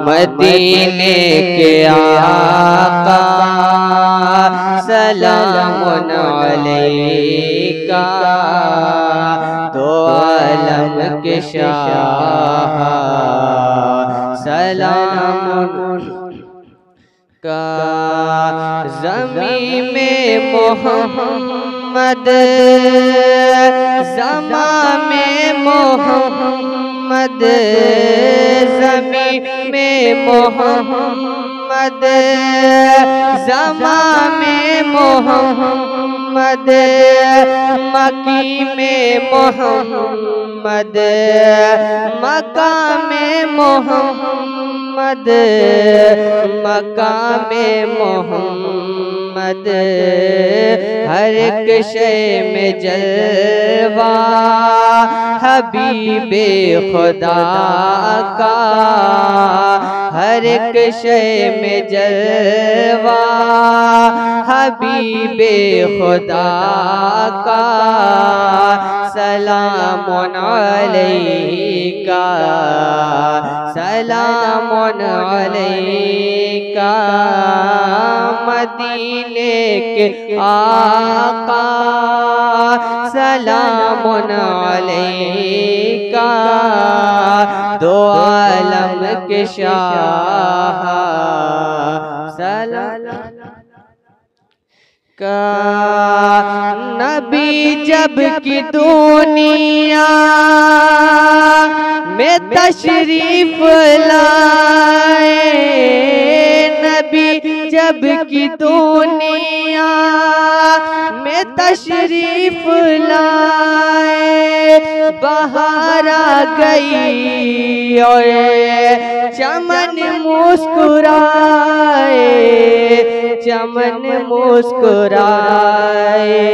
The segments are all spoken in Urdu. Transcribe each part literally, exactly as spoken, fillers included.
مدینے کے آقا سلام علیکہ دو عالم کے شاہ سلام کا زمین میں محمد زمان میں محمد زمین میں محمد زمان میں محمد مکی میں محمد مقام محمد مقام محمد ہر ایک شے میں جلوہ حبیب خدا کا ہر ایک شے میں جلوہ حبیب خدا کا سلام علیکہ سلام علیکہ مدینے کے آقا سلام علیکہ دو عالم کے شاہ سلام کا نبی جب کی دنیا میں تشریف لائے نبی جب کی دنیا میں تشریف لائے بہار آ گئی اور چمن مسکرائے چمن مسکرائے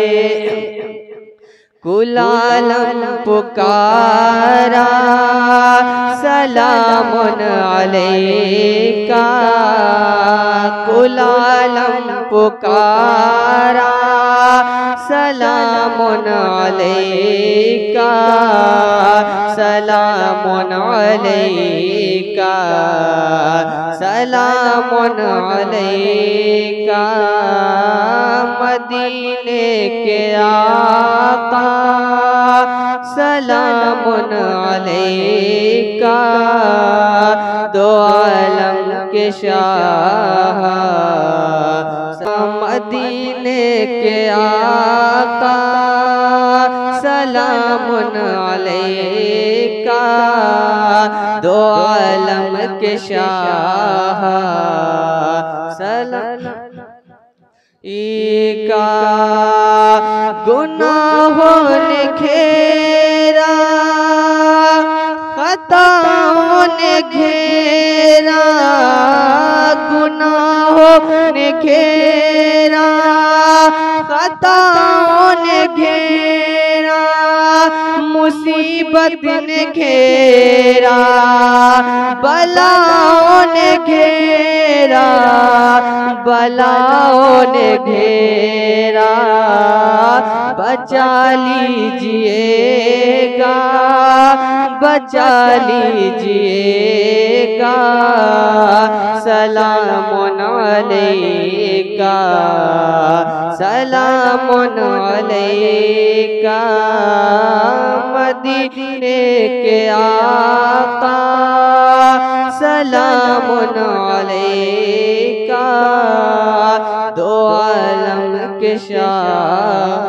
کل عالم پکارا سلام علیکہ کل عالم پکارا سلام علیکہ سلام علیکہ سلام علیکہ مدینے کے آقا سلام علیکہ دو عالم کے شاہ مدینے کے آقا سلام علیکہ دو عالم کے شاہ سلام ایکا گناہوں نے گھیرا خطاؤں نے گھیرا گناہوں نے گھیرا خطاؤں نے گھیرا مصیبت نے گھیرا بلاؤں نے گھیرا بلاؤں نے گھیرا بچا لیجئے گا بچا لیجئے گا سلام علیکہ سلام علیکہ مدینے کے آقا سلام علیکہ دو عالم کے شاہ